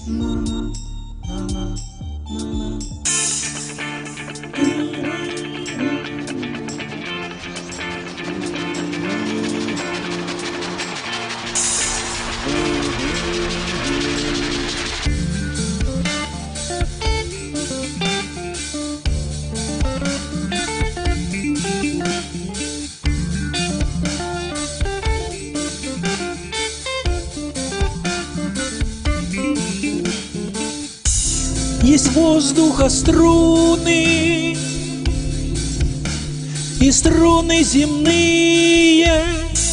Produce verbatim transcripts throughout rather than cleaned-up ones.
Есть воздуха струны и струны земные,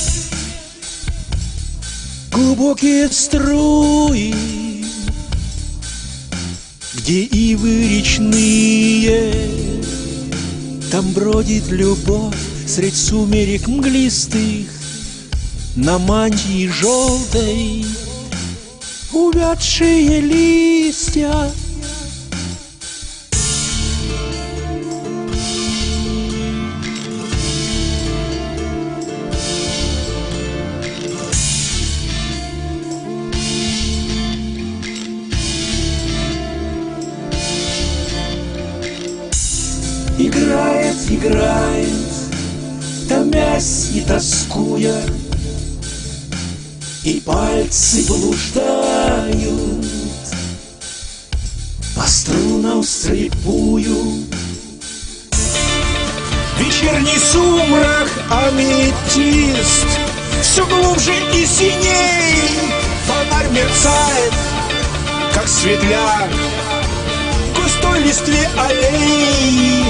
глубокие струи, где ивы речные. Там бродит любовь средь сумерек мглистых, на мантии желтой увядшие листья. Играет, играет, томясь и тоскуя, и пальцы блуждают по струнам вслепую. Вечерний сумрак, аметист, все глубже и синей. Фонарь мерцает, как светляк в густой листве аллеи.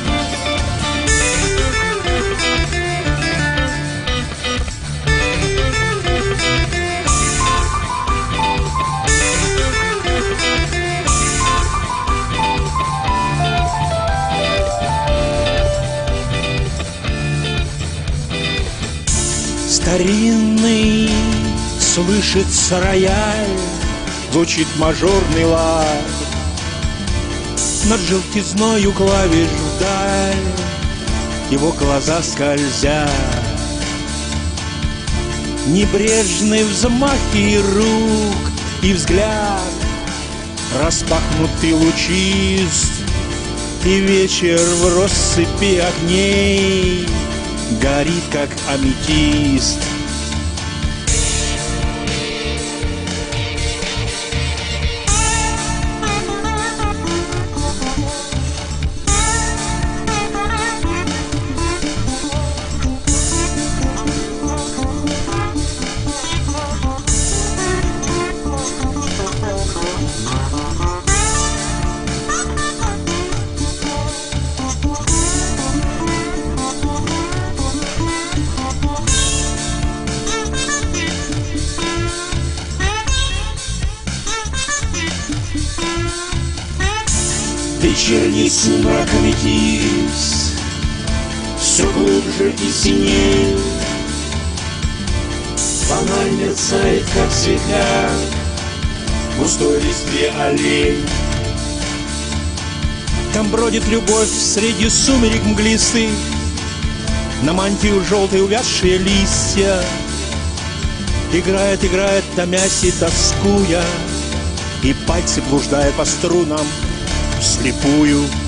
Старинный слышится рояль, звучит мажорный лад. Над желтизною клавиш вдаль его глаза скользят. Небрежные взмахи рук и взгляд распахнутый лучист, и вечер в россыпи огней горит, как аметист. Вечерний сумрак, аметист, все глубже и синей. Фонарь мерцает, как светляк в густой листве аллей. Там бродит любовь среди сумерек мглистых, на мантию желтой увядшие листья. Играет, играет, томясь и тоскуя, и пальцы блуждая по струнам вслепую.